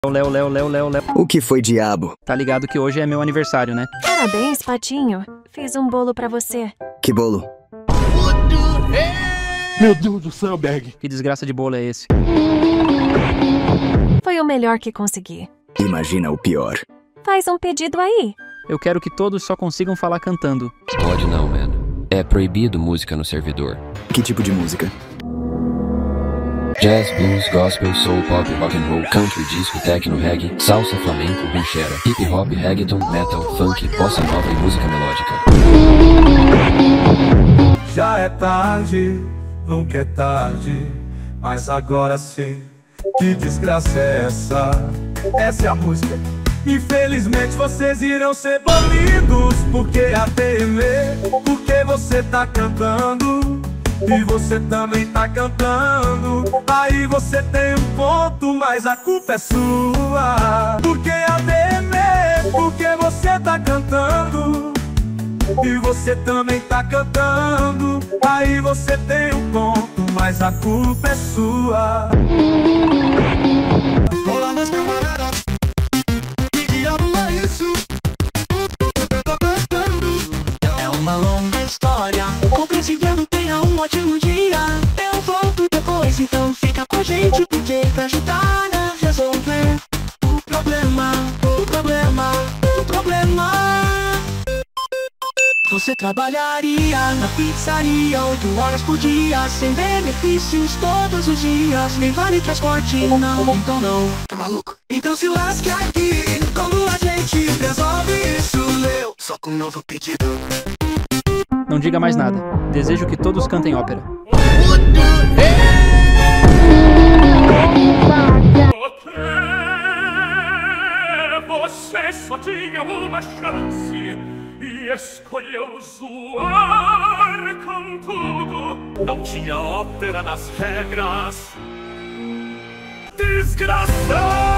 Léo. O que foi, diabo? Tá ligado que hoje é meu aniversário, né? Parabéns, Patinho. Fiz um bolo pra você. Que bolo? Meu Deus do céu, Berg. Que desgraça de bolo é esse? Foi o melhor que consegui. Imagina o pior. Faz um pedido aí. Eu quero que todos só consigam falar cantando. Pode não, mano. É proibido música no servidor. Que tipo de música? Jazz, blues, gospel, soul, pop, rock and roll, country, disco, techno, reggae, salsa, flamenco, ranchera, hip hop, reggaeton, metal, funk, bossa nova e música melódica. Já é tarde, nunca é tarde, mas agora sim. Que desgraça é essa? Essa é a música. Infelizmente vocês irão ser banidos, porque a temer, porque você tá cantando. E você também tá cantando. Aí você tem um ponto, mas a culpa é sua. Porque a temer, porque você tá cantando. E você também tá cantando. Aí você tem um ponto, mas a culpa é sua. Olá, meus camaradas. Que diabo é isso? Eu tô cantando. É uma longa história. Compreendendo, tenha um ótimo dia. Eu volto depois, então fica com a gente, porque pra ajudar a resolver o problema. Você trabalharia na pizzaria 8 horas por dia, sem benefícios todos os dias, nem vale transporte, não, então não. Tá maluco? Então se lasque aqui, como a gente resolve isso? Eu só com um novo pedido. Não diga mais nada. Desejo que todos cantem ópera. Você só tinha uma chance e escolheu zoar com tudo. Não tinha ópera nas regras. Desgraçado!